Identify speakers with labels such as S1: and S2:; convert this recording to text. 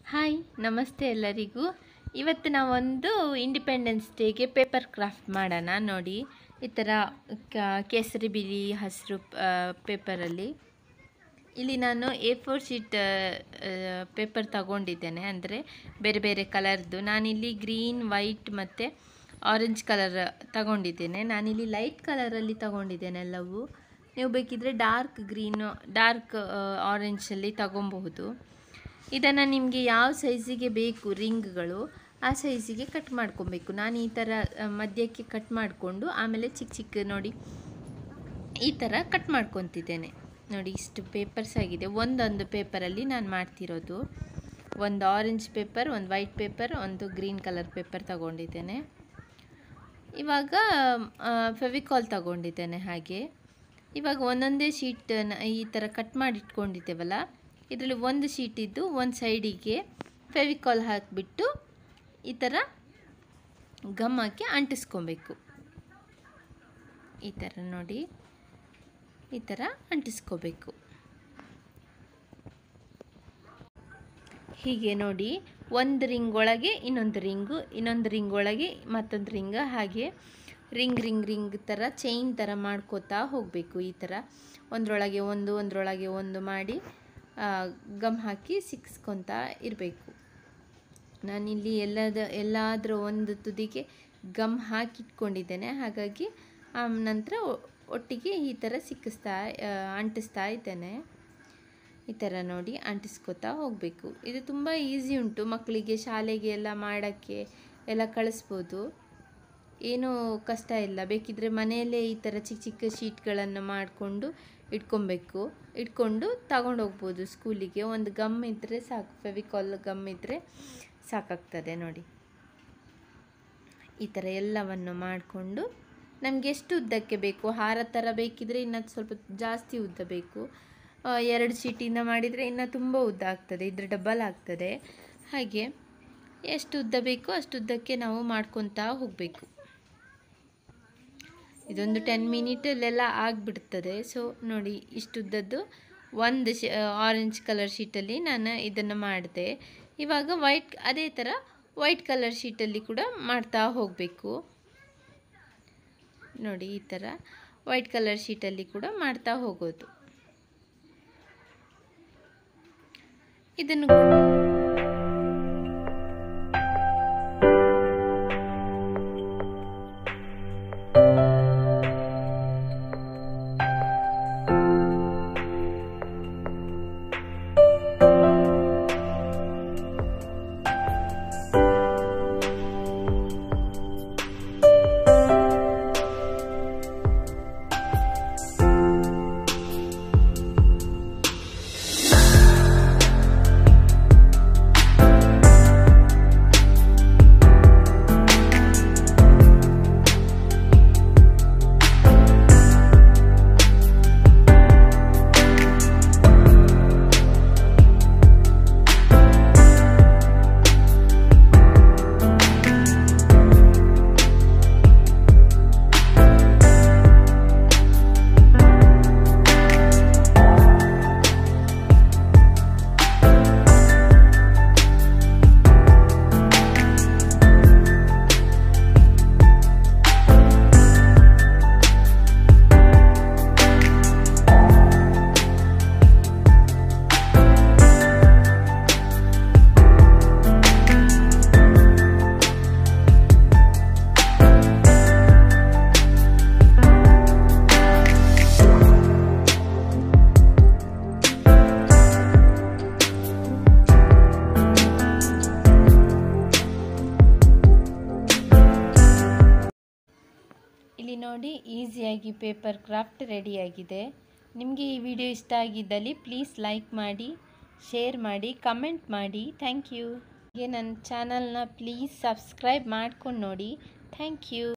S1: Hi ನಮಸ್ತೆ ಎಲ್ಲರಿಗೂ. ಇವತ್ತು ನಾವೊಂದು ಇಂಡಿಪೆಂಡೆನ್ಸ್ ಡೇಗೆ ಪೇಪರ್ ಕ್ರಾಫ್ಟ್ ಮಾಡೋಣ. ನೋಡಿ, ಈ ಥರ ಕೇಸರಿ ಬಿಳಿ ಹಸಿರು ಪೇಪರಲ್ಲಿ ಇಲ್ಲಿ ನಾನು A4 ಶೀಟ್ ಪೇಪರ್ ತಗೊಂಡಿದ್ದೇನೆ, ಅಂದರೆ ಬೇರೆ ಬೇರೆ ಕಲರ್ದು. ನಾನಿಲ್ಲಿ ಗ್ರೀನ್, ವೈಟ್ ಮತ್ತು ಆರೆಂಜ್ ಕಲರ್ ತಗೊಂಡಿದ್ದೇನೆ. ನಾನಿಲ್ಲಿ ಲೈಟ್ ಕಲರಲ್ಲಿ ತಗೊಂಡಿದ್ದೇನೆ ಎಲ್ಲವೂ. ನೀವು ಬೇಕಿದ್ದರೆ ಡಾರ್ಕ್ ಗ್ರೀನು, ಡಾರ್ಕ್ ಆರೆಂಜಲ್ಲಿ ತಗೊಬಹುದು. ಇದನ್ನು ನಿಮಗೆ ಯಾವ ಸೈಜಿಗೆ ಬೇಕು ರಿಂಗ್ಗಳು ಆ ಸೈಜಿಗೆ ಕಟ್ ಮಾಡ್ಕೊಬೇಕು. ನಾನು ಈ ಥರ ಮಧ್ಯಕ್ಕೆ ಕಟ್ ಮಾಡಿಕೊಂಡು ಆಮೇಲೆ ಚಿಕ್ಕ ಚಿಕ್ಕ ನೋಡಿ ಈ ಥರ ಕಟ್ ಮಾಡ್ಕೊತಿದ್ದೇನೆ. ನೋಡಿ, ಇಷ್ಟು ಪೇಪರ್ಸ್ ಆಗಿದೆ. ಒಂದೊಂದು ಪೇಪರಲ್ಲಿ ನಾನು ಮಾಡ್ತಿರೋದು. ಒಂದು ಆರೆಂಜ್ ಪೇಪರ್, ಒಂದು ವೈಟ್ ಪೇಪರ್, ಒಂದು ಗ್ರೀನ್ ಕಲರ್ ಪೇಪರ್ ತಗೊಂಡಿದ್ದೇನೆ. ಇವಾಗ ಫೆವಿಕಾಲ್ ತಗೊಂಡಿದ್ದೇನೆ. ಹಾಗೆ ಇವಾಗ ಒಂದೊಂದೇ ಶೀಟ್ ಈ ಥರ ಕಟ್ ಮಾಡಿ ಇಟ್ಕೊಂಡಿದ್ದೇವಲ್ಲ, ಇದರಲ್ಲಿ ಒಂದು ಶೀಟ್ ಇದ್ದು ಒಂದು ಸೈಡಿಗೆ ಫೆವಿಕಾಲ್ ಹಾಕಿಬಿಟ್ಟು ಈ ಥರ ಗಮ್ ಹಾಕಿ ಅಂಟಿಸ್ಕೊಬೇಕು. ಈ ಥರ ನೋಡಿ, ಈ ಥರ ಅಂಟಿಸ್ಕೋಬೇಕು. ಹೀಗೆ ನೋಡಿ, ಒಂದು ರಿಂಗ್ ಒಳಗೆ ಇನ್ನೊಂದು ರಿಂಗು, ಇನ್ನೊಂದು ರಿಂಗ್ ಒಳಗೆ ಮತ್ತೊಂದು ರಿಂಗ್, ಹಾಗೆ ರಿಂಗ್ ರಿಂಗ್ ರಿಂಗ್ ಥರ ಚೈನ್ ಥರ ಮಾಡ್ಕೋತಾ ಹೋಗಬೇಕು. ಈ ಥರ ಒಂದರೊಳಗೆ ಒಂದು, ಒಂದರೊಳಗೆ ಒಂದು ಮಾಡಿ ಗಮ್ ಹಾಕಿ ಸಿಕ್ಸ್ಕೊತಾ ಇರಬೇಕು. ನಾನಿಲ್ಲಿ ಎಲ್ಲಾದರೂ ಒಂದು ತುದಿಗೆ ಗಮ್ ಹಾಕಿಟ್ಕೊಂಡಿದ್ದೇನೆ. ಹಾಗಾಗಿ ನಂತರ ಒಟ್ಟಿಗೆ ಈ ಥರ ಅಂಟಿಸ್ತಾ ಇದ್ದೇನೆ. ಈ ಥರ ನೋಡಿ ಅಂಟಿಸ್ಕೊತಾ ಹೋಗಬೇಕು. ಇದು ತುಂಬ ಈಸಿ ಉಂಟು, ಮಕ್ಕಳಿಗೆ ಶಾಲೆಗೆ ಎಲ್ಲ ಮಾಡೋಕ್ಕೆ ಎಲ್ಲ ಕಳಿಸ್ಬೋದು. ಏನೂ ಕಷ್ಟ ಇಲ್ಲ. ಬೇಕಿದ್ದರೆ ಮನೆಯಲ್ಲೇ ಈ ಥರ ಚಿಕ್ಕ ಚಿಕ್ಕ ಶೀಟ್ಗಳನ್ನು ಮಾಡಿಕೊಂಡು ಇಟ್ಕೊಂಡು ತಗೊಂಡೋಗ್ಬೋದು ಸ್ಕೂಲಿಗೆ. ಒಂದು ಗಮ್ ಇದ್ದರೆ ಸಾಕು, ಫೆವಿಕಾಲ್ ಗಮ್ ಇದ್ದರೆ ಸಾಕಾಗ್ತದೆ. ನೋಡಿ, ಈ ಥರ ಎಲ್ಲವನ್ನು ಮಾಡಿಕೊಂಡು ನಮಗೆ ಎಷ್ಟು ಉದ್ದಕ್ಕೆ ಬೇಕು, ಹಾರ ಥರ ಬೇಕಿದ್ದರೆ ಇನ್ನೂ ಸ್ವಲ್ಪ ಜಾಸ್ತಿ ಉದ್ದ ಬೇಕು. 2 ಶೀಟಿಂದ ಮಾಡಿದರೆ ಇನ್ನೂ ತುಂಬ ಉದ್ದ ಆಗ್ತದೆ, ಇದ್ರ ಡಬಲ್ ಆಗ್ತದೆ. ಹಾಗೆ ಎಷ್ಟು ಉದ್ದ ಬೇಕೋ ಅಷ್ಟು ಉದ್ದಕ್ಕೆ ನಾವು ಮಾಡ್ಕೊತಾ ಹೋಗಬೇಕು. ಇದೊಂದು 10 ಮಿನಿಟಲ್ಲೆಲ್ಲ ಆಗಿಬಿಡ್ತದೆ. ಸೊ ನೋಡಿ, ಇಷ್ಟುದ್ದದ್ದು ಒಂದು ಆರೆಂಜ್ ಕಲರ್ ಶೀಟಲ್ಲಿ ನಾನು ಇದನ್ನು ಮಾಡಿದೆ. ಇವಾಗ ಅದೇ ಥರ ವೈಟ್ ಕಲರ್ ಶೀಟಲ್ಲಿ ಕೂಡ ಮಾಡ್ತಾ ಹೋಗಬೇಕು. ನೋಡಿ, ಈ ಥರ ವೈಟ್ ಕಲರ್ ಶೀಟಲ್ಲಿ ಕೂಡ ಮಾಡ್ತಾ ಹೋಗೋದು. ಇದನ್ನು ನೋಡಿ, ಈಸಿಯಾಗಿ ಪೇಪರ್ ಕ್ರಾಫ್ಟ್ ರೆಡಿಯಾಗಿದೆ. ನಿಮಗೆ ಈ ವಿಡಿಯೋ ಇಷ್ಟ ಆಗಿದ್ದಲ್ಲಿ ಪ್ಲೀಸ್ ಲೈಕ್ ಮಾಡಿ, ಶೇರ್ ಮಾಡಿ, ಕಮೆಂಟ್ ಮಾಡಿ. Thank you. ಹಾಗೆ ನನ್ನ ಚಾನಲ್ನ ಪ್ಲೀಸ್ ಸಬ್ಸ್ಕ್ರೈಬ್ ಮಾಡ್ಕೊಂಡು ನೋಡಿ. Thank you.